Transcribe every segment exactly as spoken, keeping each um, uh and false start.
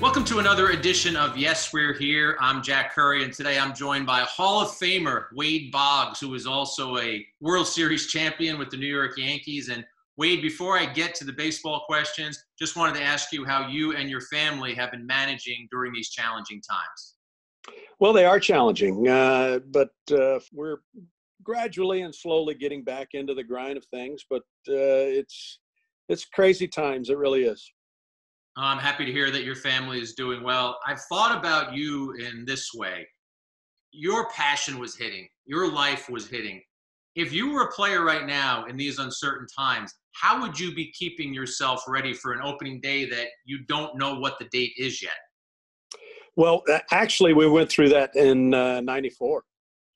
Welcome to another edition of Yes, We're Here. I'm Jack Curry, and today I'm joined by Hall of Famer Wade Boggs, who is also a World Series champion with the New York Yankees. And Wade, before I get to the baseball questions, just wanted to ask you how you and your family have been managing during these challenging times. Well, they are challenging, uh, but uh, we're gradually and slowly getting back into the grind of things. But uh, it's it's crazy times. It really is. I'm happy to hear that your family is doing well. I've thought about you in this way. Your passion was hitting. Your life was hitting. If you were a player right now in these uncertain times, how would you be keeping yourself ready for an opening day that you don't know what the date is yet? Well, actually, we went through that in uh, ninety-four.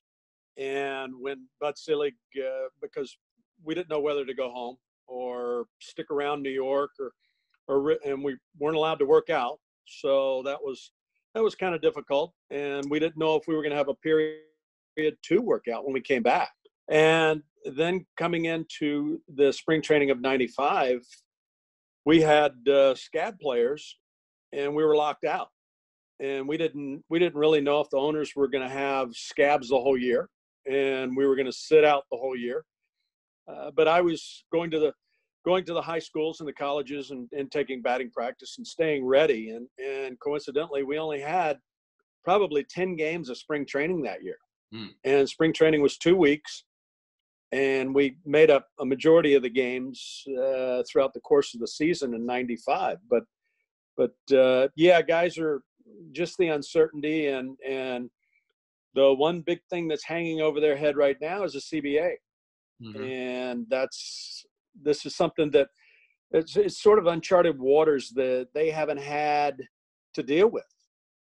And when Bud Selig, uh, because we didn't know whether to go home or stick around New York or Or, and we weren't allowed to work out. So that was, that was kind of difficult. And we didn't know if we were going to have a period to work out when we came back. And then coming into the spring training of ninety-five, we had uh, scab players and we were locked out. And we didn't, we didn't really know if the owners were going to have scabs the whole year and we were going to sit out the whole year. Uh, but I was going to the, going to the high schools and the colleges and, and taking batting practice and staying ready. And, and coincidentally, we only had probably ten games of spring training that year. Mm. And spring training was two weeks. And we made up a majority of the games uh, throughout the course of the season in ninety-five. But, but uh, yeah, guys are just the uncertainty. And, and the one big thing that's hanging over their head right now is a C B A. Mm-hmm. And that's, this is something that it's, it's sort of uncharted waters that they haven't had to deal with.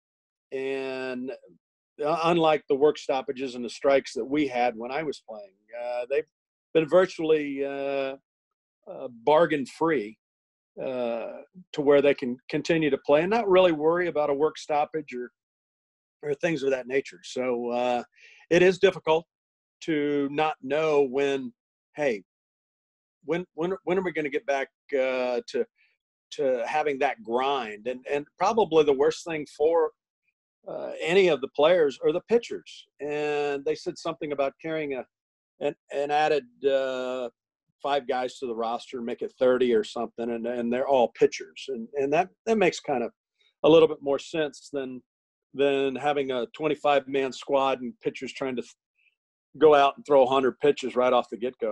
And unlike the work stoppages and the strikes that we had when I was playing, uh, they've been virtually uh, uh, bargain free uh, to where they can continue to play and not really worry about a work stoppage or, or things of that nature. So uh, it is difficult to not know when, hey, When when when are we going to get back uh, to to having that grind? And and probably the worst thing for uh, any of the players are the pitchers. And they said something about carrying a an, an added uh, five guys to the roster, make it thirty or something, and and they're all pitchers. And and that that makes kind of a little bit more sense than than having a twenty-five man squad and pitchers trying to go out and throw one hundred pitches right off the get-go.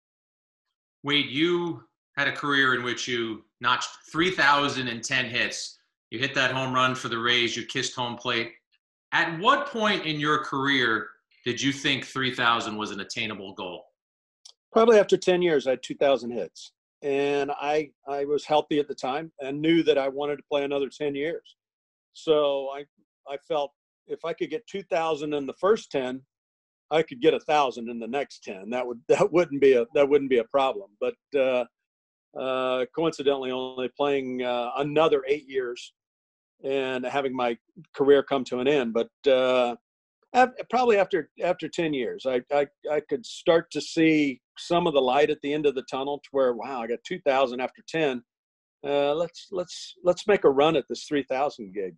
Wade, you had a career in which you notched three thousand ten hits. You hit that home run for the Rays. You kissed home plate. At what point in your career did you think three thousand was an attainable goal? Probably after ten years, I had two thousand hits. And I, I was healthy at the time and knew that I wanted to play another ten years. So I, I felt if I could get two thousand in the first ten, I could get a thousand in the next ten. That would that wouldn't be a that wouldn't be a problem. But uh, uh, coincidentally, only playing uh, another eight years and having my career come to an end. But uh, probably after after ten years, I, I I could start to see some of the light at the end of the tunnel. To where wow, I got two thousand after ten. Uh, let's let's let's make a run at this three thousand gig.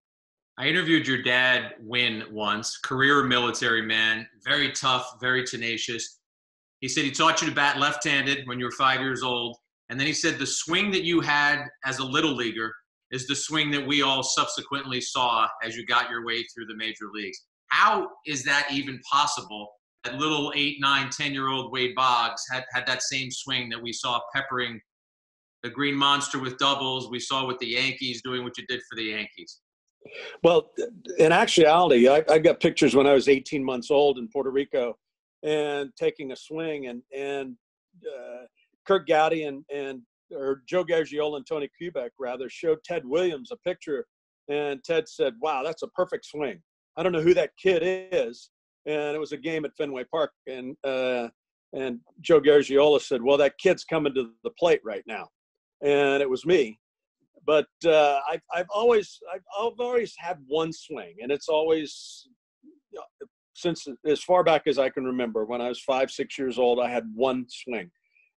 I interviewed your dad, Win, once, career military man, very tough, very tenacious. He said he taught you to bat left-handed when you were five years old. And then he said the swing that you had as a little leaguer is the swing that we all subsequently saw as you got your way through the major leagues. How is that even possible? That little eight, nine, ten-year-old Wade Boggs had, had that same swing that we saw peppering the Green Monster with doubles. We saw with the Yankees doing what you did for the Yankees. Well, in actuality, I, I got pictures when I was eighteen months old in Puerto Rico and taking a swing, and and uh, Kirk Gowdy and and or Joe Garagiola and Tony Kubek rather showed Ted Williams a picture, and Ted said, "Wow, that's a perfect swing." I don't know who that kid is, and it was a game at Fenway Park, and uh, and Joe Garagiola said, "Well, that kid's coming to the plate right now," and it was me. But uh, I've, I've always I've, I've always had one swing, and it's always, you know, since as far back as I can remember. When I was five, six years old, I had one swing,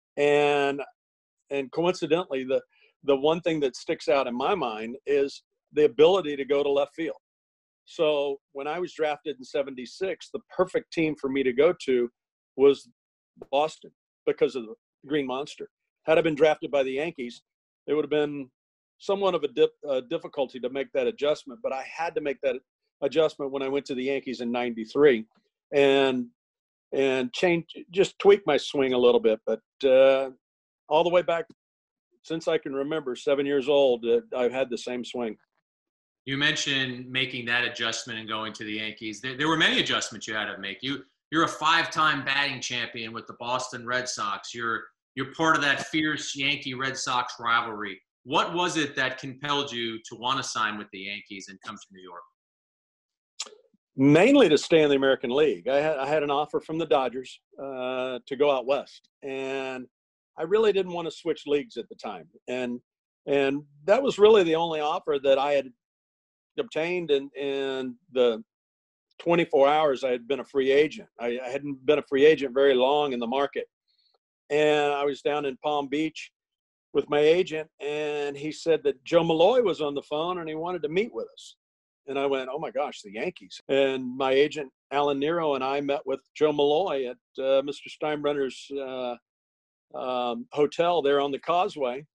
and and coincidentally, the the one thing that sticks out in my mind is the ability to go to left field. So when I was drafted in seventy-six, the perfect team for me to go to was Boston because of the Green Monster. Had I been drafted by the Yankees, it would have been somewhat of a dip, uh, difficulty to make that adjustment, but I had to make that adjustment when I went to the Yankees in ninety-three and and change, just tweak my swing a little bit. But uh, all the way back since I can remember, seven years old, uh, I've had the same swing. You mentioned making that adjustment and going to the Yankees. There, there were many adjustments you had to make. You, you're a five-time batting champion with the Boston Red Sox. You're, you're part of that fierce Yankee-Red Sox rivalry. What was it that compelled you to want to sign with the Yankees and come to New York? Mainly to stay in the American League. I had, I had an offer from the Dodgers uh, to go out west, and I really didn't want to switch leagues at the time. And and that was really the only offer that I had obtained in, in the twenty-four hours I had been a free agent. I, I hadn't been a free agent very long in the market. And I was down in Palm Beach with my agent, and he said that Joe Malloy was on the phone and he wanted to meet with us. And I went, oh my gosh, the Yankees. And my agent, Alan Nero, and I met with Joe Malloy at uh, Mister Steinbrenner's uh, um, hotel there on the Causeway,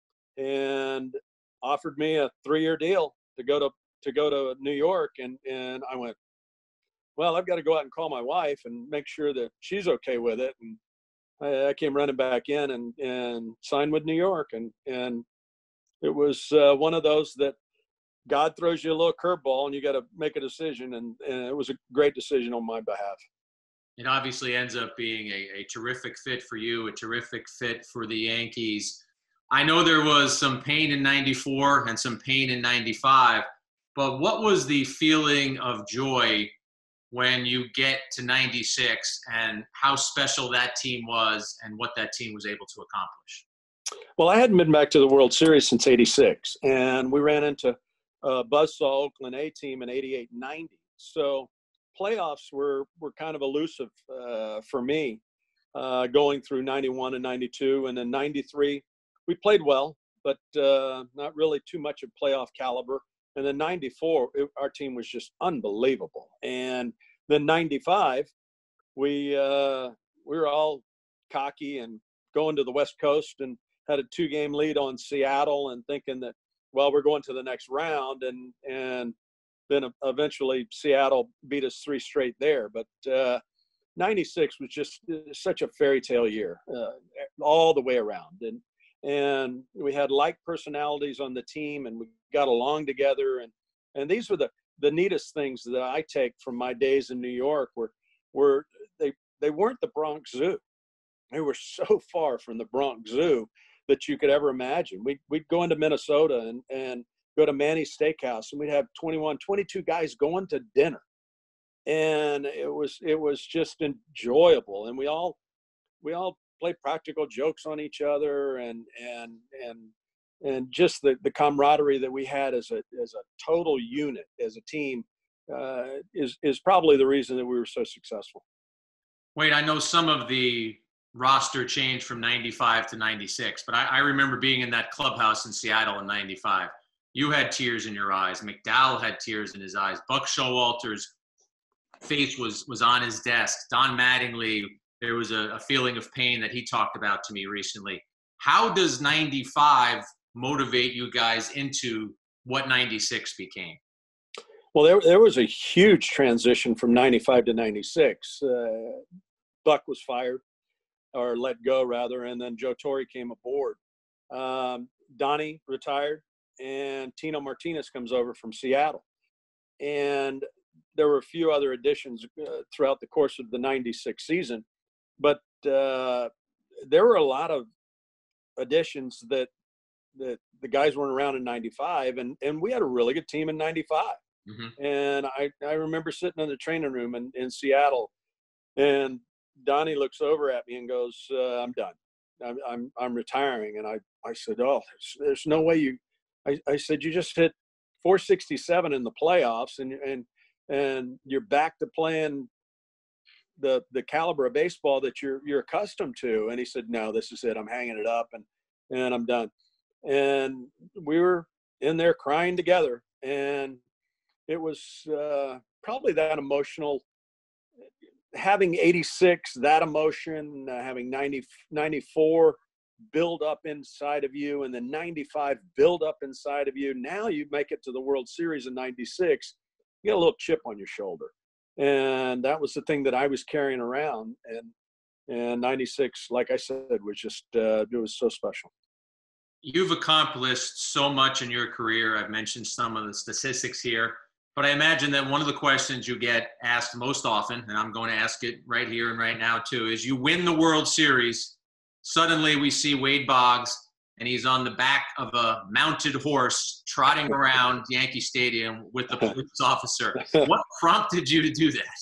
and offered me a three-year deal to go to to go to New York. And and I went, well, I've got to go out and call my wife and make sure that she's okay with it. And I, I came running back in and and signed with New York. And and it was uh, one of those that God throws you a little curveball and you got to make a decision. And, and it was a great decision on my behalf. It obviously ends up being a, a terrific fit for you, a terrific fit for the Yankees. I know there was some pain in ninety-four and some pain in ninety-five, but what was the feeling of joy when you get to ninety-six and how special that team was and what that team was able to accomplish? Well, I hadn't been back to the World Series since eighty-six, and we ran into a buzzsaw Oakland A team in eighty-eight ninety. So playoffs were, were kind of elusive uh, for me uh, going through ninety-one and ninety-two. And then ninety-three, we played well, but uh, not really too much of playoff caliber. And then ninety-four, it, our team was just unbelievable. And then ninety-five, we uh, we were all cocky and going to the West Coast and had a two-game lead on Seattle and thinking that, well, we're going to the next round. And and then eventually Seattle beat us three straight there. But uh, ninety-six was just such a fairy tale year uh, all the way around. And and we had like personalities on the team, and we got along together. And and these were the the neatest things that I take from my days in New York, were were they they weren't the Bronx Zoo. They were so far from the Bronx Zoo that you could ever imagine. We'd, we'd go into Minnesota and, and go to Manny's Steakhouse, and we'd have twenty-one, twenty-two guys going to dinner. And it was it was just enjoyable. And we all we all played practical jokes on each other, and and and and just the, the camaraderie that we had as a as a total unit, as a team, uh, is is probably the reason that we were so successful. Wait, I know some of the roster changed from ninety-five to ninety-six, but I, I remember being in that clubhouse in Seattle in ninety-five. You had tears in your eyes. McDowell had tears in his eyes. Buck Showalter's face was was on his desk. Don Mattingly, there was a, a feeling of pain that he talked about to me recently. How does ninety-five motivate you guys into what ninety-six became? Well, there there was a huge transition from ninety-five to ninety-six. Uh, Buck was fired, or let go rather, and then Joe Torre came aboard. Um, Donnie retired, and Tino Martinez comes over from Seattle. And there were a few other additions uh, throughout the course of the ninety-six season, but uh, there were a lot of additions that that the guys weren't around in ninety-five, and, and we had a really good team in ninety-five. Mm-hmm. And I, I remember sitting in the training room in, in Seattle, and Donnie looks over at me and goes, uh, I'm done. I'm, I'm, I'm retiring. And I, I said, oh, there's, there's no way you, I, I said, you just hit four sixty-seven in the playoffs, and, and, and you're back to playing the, the caliber of baseball that you're, you're accustomed to. And he said, no, this is it. I'm hanging it up, and, and I'm done. And we were in there crying together. And it was uh, probably that emotional, having eighty-six, that emotion, uh, having ninety, ninety-four build up inside of you, and then ninety-five build up inside of you. Now you make it to the World Series in ninety-six, you get a little chip on your shoulder. And that was the thing that I was carrying around. And, and ninety-six, like I said, was just, uh, it was so special. You've accomplished so much in your career. I've mentioned some of the statistics here, but I imagine that one of the questions you get asked most often, and I'm going to ask it right here and right now too, is you win the World Series. Suddenly we see Wade Boggs, and he's on the back of a mounted horse trotting around Yankee Stadium with the police officer. What prompted you to do that?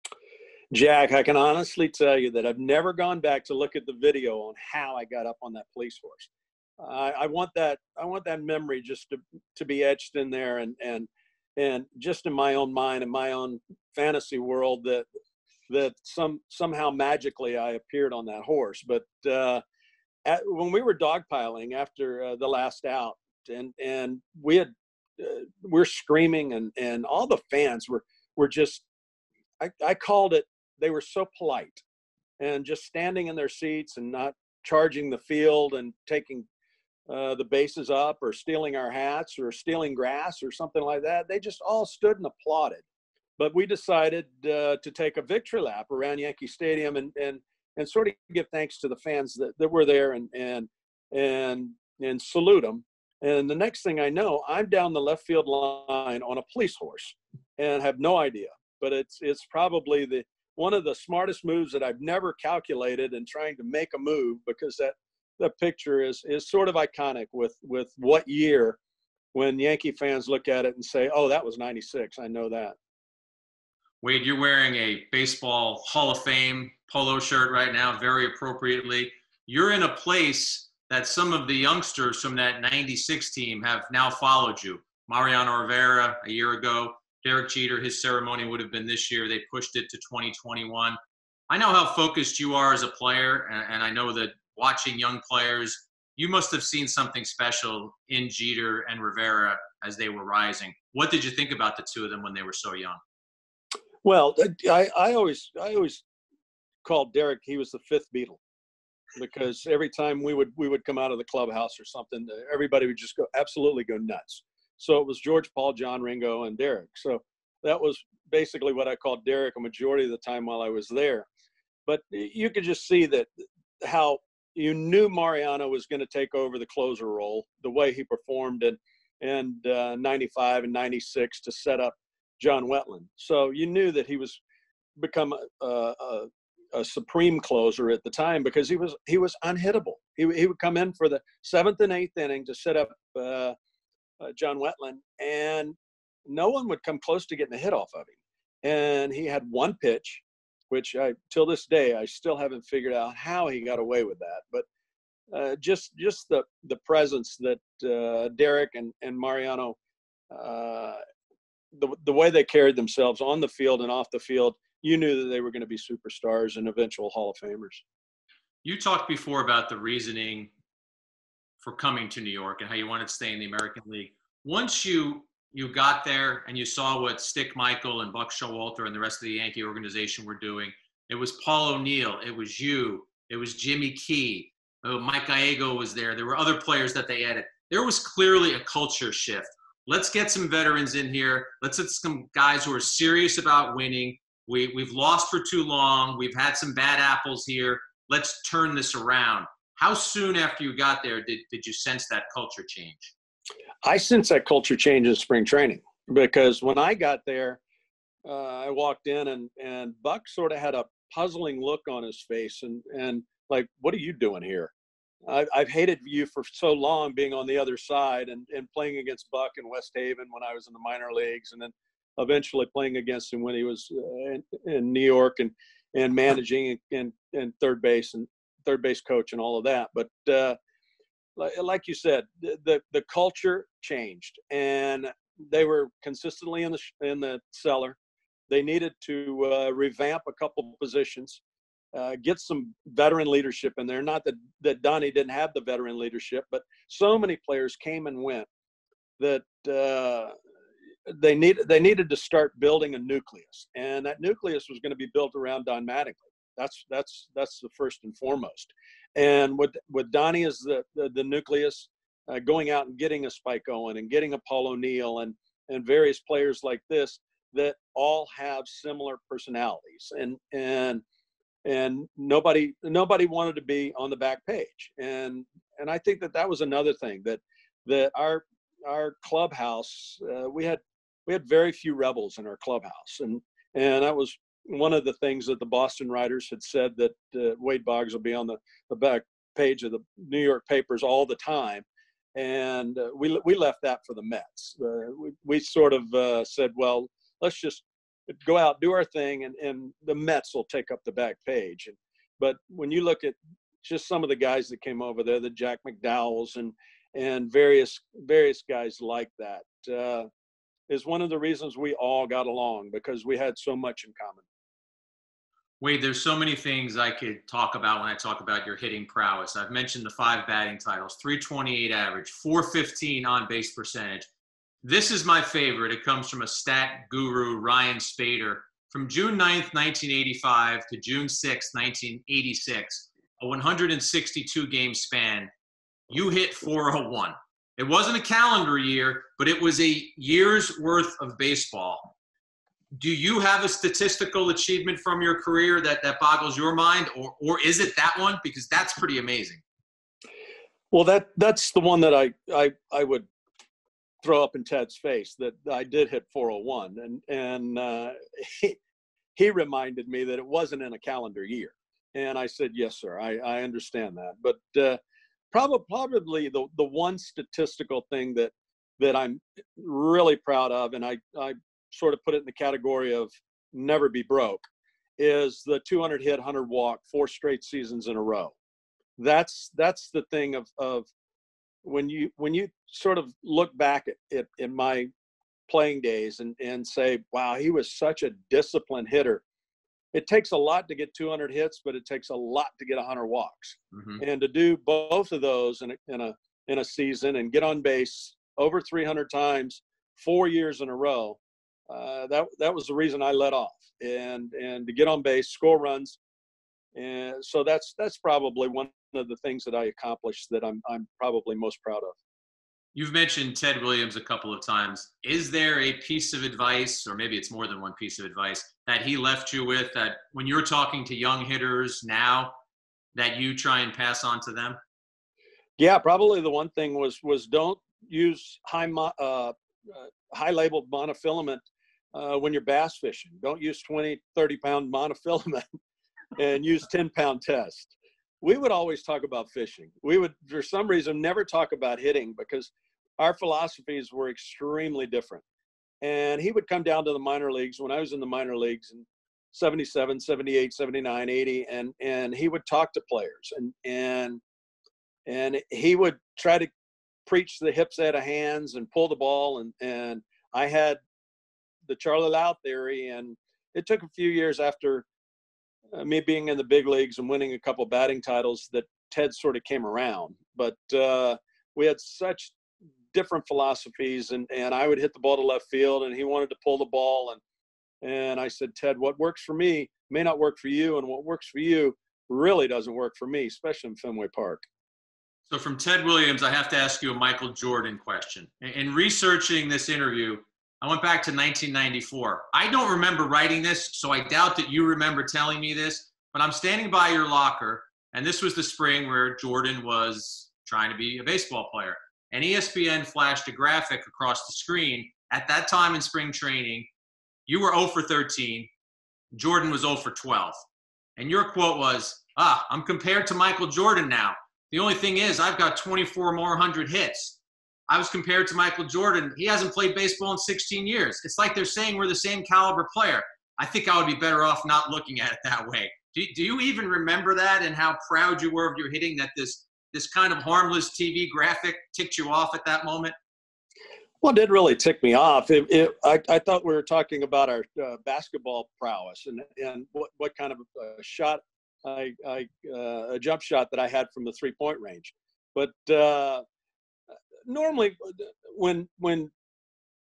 Jack, I can honestly tell you that I've never gone back to look at the video on how I got up on that police horse. I, I want that. I want that memory just to to be etched in there, and and and just in my own mind, in my own fantasy world, that that some somehow magically I appeared on that horse. But uh, at, when we were dogpiling after uh, the last out, and and we had uh, we're screaming, and and all the fans were were just, I, I called it, they were so polite and just standing in their seats and not charging the field and taking uh, the bases up or stealing our hats or stealing grass or something like that. They just all stood and applauded. But we decided uh, to take a victory lap around Yankee Stadium and and and sort of give thanks to the fans that, that were there, and and and and salute them. And the next thing I know, I'm down the left field line on a police horse and have no idea. But it's it's probably the one of the smartest moves that I've never calculated in trying to make a move, because that that picture is is sort of iconic with with what year, when Yankee fans look at it and say, "Oh, that was ninety-six. I know that." Wade, you're wearing a baseball Hall of Fame polo shirt right now, very appropriately. You're in a place that some of the youngsters from that ninety-six team have now followed you. Mariano Rivera a year ago, Derek Jeter, his ceremony would have been this year. They pushed it to twenty twenty-one. I know how focused you are as a player, and I know that watching young players, you must have seen something special in Jeter and Rivera as they were rising. What did you think about the two of them when they were so young? Well, I, I always I always called Derek, he was the fifth Beatle, because every time we would we would come out of the clubhouse or something, everybody would just go absolutely go nuts. So it was George, Paul, John, Ringo, and Derek. So that was basically what I called Derek a majority of the time while I was there. But you could just see that how you knew Mariano was going to take over the closer role, the way he performed in and uh, ninety-five and ninety-six to set up John Wetland. So you knew that he was become a, a, a supreme closer at the time, because he was he was unhittable. He he would come in for the seventh and eighth inning to set up uh, uh, John Wetland, and no one would come close to getting a hit off of him. And he had one pitch, which I till this day I still haven't figured out how he got away with that. But uh, just just the the presence that uh, Derek and and Mariano. Uh, The, the way they carried themselves on the field and off the field, you knew that they were going to be superstars and eventual Hall of Famers. You talked before about the reasoning for coming to New York and how you wanted to stay in the American League. Once you you got there and you saw what Stick Michael and Buck Showalter and the rest of the Yankee organization were doing, it was Paul O'Neill, it was you, it was Jimmy Key, oh, Mike Gallego was there. There were other players that they added. There was clearly a culture shift. Let's get some veterans in here. Let's get some guys who are serious about winning. We, we've lost for too long. We've had some bad apples here. Let's turn this around. How soon after you got there did, did you sense that culture change? I sensed that culture change in spring training, because when I got there, uh, I walked in and, and Buck sort of had a puzzling look on his face and, and like, what are you doing here? I've, I've hated you for so long, being on the other side and, and playing against Buck in West Haven when I was in the minor leagues, and then eventually playing against him when he was uh, in, in New York and, and managing and, and third base and third base coach and all of that. But uh, like, like you said, the, the, the culture changed, and they were consistently in the, in the cellar. They needed to uh, revamp a couple positions. Uh, get some veteran leadership in there. Not that, that Donnie didn't have the veteran leadership, but so many players came and went that uh, they need they needed to start building a nucleus, and that nucleus was going to be built around Don Mattingly. That's that's that's the first and foremost. And with with Donnie as the the, the nucleus, uh, going out and getting a Spike Owen and getting a Paul O'Neill and and various players like this that all have similar personalities, and and and nobody nobody wanted to be on the back page. And and I think that that was another thing that that our our clubhouse, uh, we had we had very few rebels in our clubhouse, and and that was one of the things that the Boston writers had said, that uh, Wade Boggs will be on the, the back page of the New York papers all the time. And uh, we we left that for the Mets. Uh, we, we sort of uh, said, well, let's just go out, do our thing, and, and the Mets will take up the back page. And, but when you look at just some of the guys that came over there, the Jack McDowells and and various various guys like that, uh, is one of the reasons we all got along, because we had so much in common. Wade, there's so many things I could talk about when I talk about your hitting prowess. I've mentioned the five batting titles, three twenty-eight average, four fifteen on base percentage. This is my favorite. It comes from a stat guru, Ryan Spader. From June ninth, nineteen eighty-five to June sixth, nineteen eighty-six, a one hundred sixty-two game span, you hit four oh one. It wasn't a calendar year, but it was a year's worth of baseball. Do you have a statistical achievement from your career that, that boggles your mind, or or is it that one? Because that's pretty amazing. Well, that that's the one that I I, I would throw up in Ted's face, that I did hit four oh one, and and uh, he, he reminded me that it wasn't in a calendar year, and I said, yes, sir, I, I understand that, but uh, probably probably the the one statistical thing that that I'm really proud of, and I I sort of put it in the category of never be broke, is the two hundred hit, one hundred walk, four straight seasons in a row. That's that's the thing of of when you when you sort of look back at it in my playing days and and say, wow, he was such a disciplined hitter. It takes a lot to get two hundred hits, but it takes a lot to get one hundred walks. Mm-hmm. And to do both of those in a, in a in a season and get on base over three hundred times, four years in a row, uh, that that was the reason I let off. And and to get on base, score runs, and so that's that's probably one of the things that I accomplished that I'm I'm probably most proud of. You've mentioned Ted Williams a couple of times. Is there a piece of advice, or maybe it's more than one piece of advice, that he left you with, that when you're talking to young hitters now, that you try and pass on to them? Yeah, probably the one thing was was don't use high mo- uh, uh, high labeled monofilament uh, when you're bass fishing. Don't use twenty, thirty pound monofilament and use ten pound test. We would always talk about fishing. We would, for some reason, never talk about hitting, because our philosophies were extremely different. And he would come down to the minor leagues when I was in the minor leagues in seventy-seven, seventy-eight, seventy-nine, eighty, and and he would talk to players, and and and he would try to preach the hips out of hands and pull the ball, and and I had the Charlie Lau theory, and it took a few years after uh, me being in the big leagues and winning a couple batting titles that Ted sort of came around. But uh, we had such different philosophies, and and I would hit the ball to left field, and he wanted to pull the ball, and and I said, Ted, what works for me may not work for you, and what works for you really doesn't work for me, especially in Fenway Park. So from Ted Williams, I have to ask you a Michael Jordan question. In researching this interview, I went back to nineteen ninety-four. I don't remember writing this, so I doubt that you remember telling me this, but I'm standing by your locker, and this was the spring where Jordan was trying to be a baseball player. And E S P N flashed a graphic across the screen. At that time in spring training, you were oh for thirteen. Jordan was oh for twelve. And your quote was, ah, I'm compared to Michael Jordan now. The only thing is, I've got twenty-four more hundred hits. I was compared to Michael Jordan. He hasn't played baseball in sixteen years. It's like they're saying we're the same caliber player. I think I would be better off not looking at it that way. Do, do you even remember that, and how proud you were of your hitting, that this this kind of harmless T V graphic ticked you off at that moment? Well, it did really tick me off. It, it, I, I thought we were talking about our uh, basketball prowess and and what, what kind of a shot, I, I uh, a jump shot that I had from the three-point range. But uh, normally, when when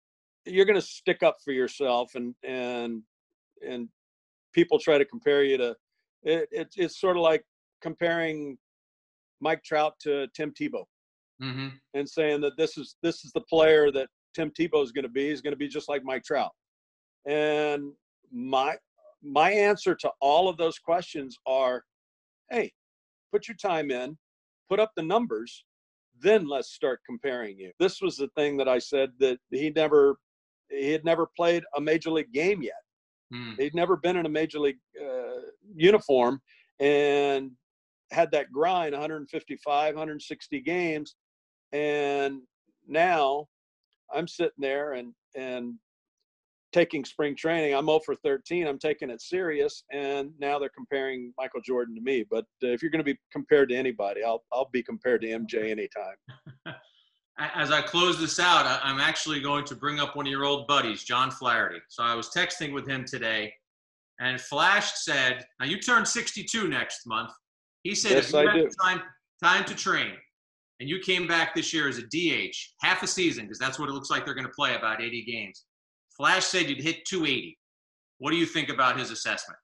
you're going to stick up for yourself, and and and people try to compare you to it, it it's sort of like comparing Mike Trout to Tim Tebow, Mm-hmm. and saying that this is this is the player that Tim Tebow is going to be. He's going to be just like Mike Trout. And my my answer to all of those questions are, hey, put your time in, put up the numbers, then let's start comparing you. This was the thing that I said, that he never he had never played a major league game yet. Mm. He'd never been in a major league uh, uniform, and had that grind, one fifty-five, one sixty games. And now I'm sitting there and and taking spring training. I'm oh for thirteen. I'm taking it serious, and now they're comparing Michael Jordan to me. But uh, if you're going to be compared to anybody, I'll I'll be compared to M J anytime. As I close this out, I'm actually going to bring up one of your old buddies, John Flaherty. So I was texting with him today, and Flash said, now you turn sixty-two next month. He said, Yes, if you I had do. time, time to train, and you came back this year as a D H, half a season, because that's what it looks like they're going to play, about eighty games. Flash said you'd hit two eighty. What do you think about his assessment?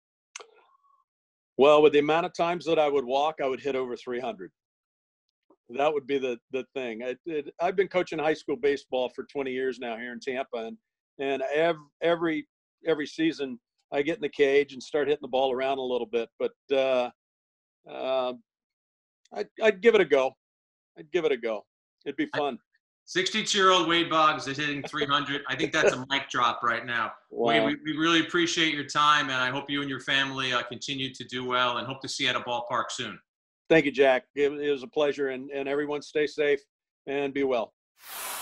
Well, with the amount of times that I would walk, I would hit over three hundred. That would be the the thing. I, it, I've been coaching high school baseball for twenty years now here in Tampa, and and every every every season I get in the cage and start hitting the ball around a little bit. But uh, uh, I'd, I'd give it a go. I'd give it a go. It'd be fun. sixty-two-year-old Wade Boggs is hitting three hundred. I think that's a mic drop right now. Wow. Wade, we, we really appreciate your time, and I hope you and your family uh, continue to do well, and hope to see you at a ballpark soon. Thank you, Jack. It, it was a pleasure, and, and everyone stay safe and be well.